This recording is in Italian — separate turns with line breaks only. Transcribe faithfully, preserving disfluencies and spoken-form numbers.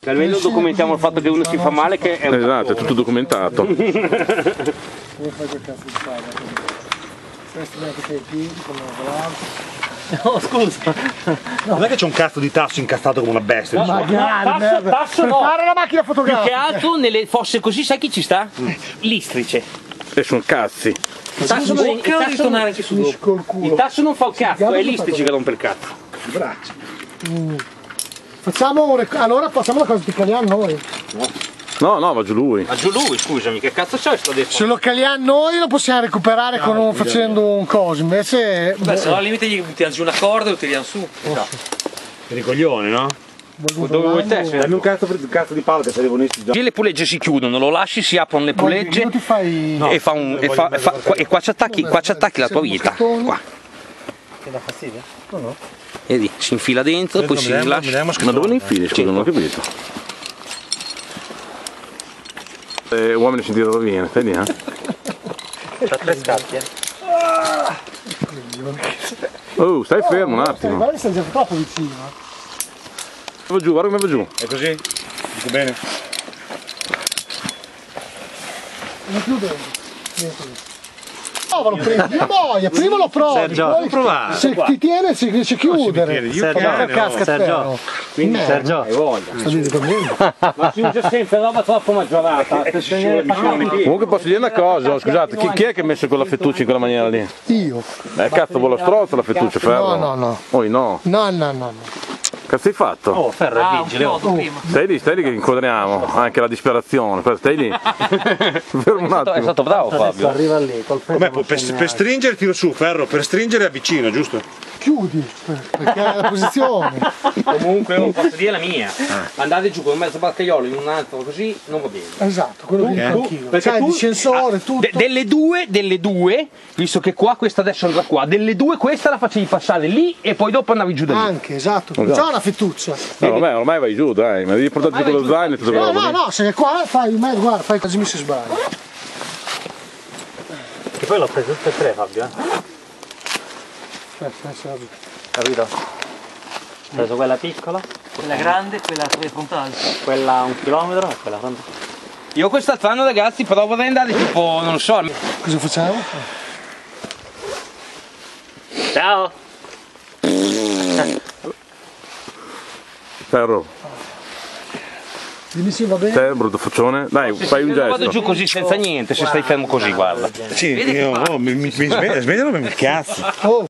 Almeno documentiamo il fatto che uno si fa male, che è un
esatto, è tutto documentato.
Come fai quel cazzo di fare? Questi neanche sei i piedi, come
No, scusa.
No. Non è che c'è un cazzo di tasso incazzato come una bestia.
Ma magari,
tasso, tasso
per
no.
fare la macchina
Più
fotografica.
che altro nelle fosse così, sai chi ci sta?
Mm.
L'istrice.
E sono cazzi.
Il tasso, non, il tasso, non,
Col culo.
il tasso non fa il cazzo, è l'istrice che rompe il cazzo.
I bracci.
Mm. Facciamo un rec- allora facciamo la cosa di caliamo noi.
No, no, va giù lui.
Ma giù lui, scusami, che cazzo c'è sto detto?
Se lo caliamo noi lo possiamo recuperare con un, facendo un coso, invece.
Beh, se no al limite gli buttiamo giù una corda e lo tiriamo su.
Per i coglioni, no?
Dove vuoi te?
Dammi un cazzo, un cazzo di palla che se devono già.
Lì le pulegge si chiudono, lo lasci, si aprono le pulegge
Non ti fai.
e, fa un, e, fa, e, fa, e qua ci attacchi, qua ci attacchi la tua vita. Qua.
Ti dà fastidio? No, no.
Vedi, si infila dentro, poi si rilascia.
Ma dove ne infili? Scusa, non ho capito. Eh, uomini si tirano via, stai lì, eh?
Tra tre scatti, eh.
Oh, stai fermo un attimo.
Guarda, stai già troppo vicino.
Va giù, guarda come va giù.
È così? Dico bene?
Non più dentro. Niente. No, lo prendi, boia, prima lo provi,
Sergio,
poi
non provare.
se ti tiene si riesce a chiudere.
Sergio,
casca
Sergio.
Quindi
Sergio.
hai voglia.
Sto dicendo.
Ma si usa sempre roba troppo maggiorata.
Comunque posso dire una cosa, scusate, chi, chi è che ha messo quella fettuccia in quella maniera lì?
Io.
Eh cazzo, vuole lo strozzo la fettuccia, ferro?
No, no, no.
Poi no.
No, no, no, no.
Cazzo hai fatto?
Oh, ferro è vigile. Oh.
Stai lì, stai lì che inquadriamo, anche la disperazione, stai lì. Fermo un
È
attimo.
stato bravo Fabio.
Arriva lì col
Com'è? Per, per stringere tiro su, ferro, per stringere avvicino, giusto?
Chiudi, perché è la posizione.
Comunque non posso dire la mia. Andate giù con un mezzo barcaiolo in un altro così non va bene.
Esatto, quello che dico anch'io.
Perché
C'è il
tu-
discensore, tutto.
De- delle due, delle due, visto che qua questa adesso andrà qua, delle due questa la facevi passare lì e poi dopo andavi giù da lì.
Anche, esatto. C'è una fettuccia.
No, ormai, ormai vai giù, dai, ma devi portare giù con lo zaino e tutto
No,
quello
no, no, se qua fai un mezzo, guarda, fai così mi si sbaglia.
Che poi l'ho preso tutte e tre Fabio.
Aspetta, aspetta.
Capito? Ho preso quella piccola,
Quella grande e quella tre frontali.
quella un chilometro e quella frontale. Io quest'anno ragazzi però vorrei andare tipo, non so.
Cosa facciamo?
Ciao!
Ferro,
Dimmi se va bene.
te brutto faccione, dai, fai un
Vado giù
gesto.
così senza niente, se stai fermo così, guarda.
Sì, io, oh, mi, mi, mi smeglio, smeglio, mi cazzo.
Oh.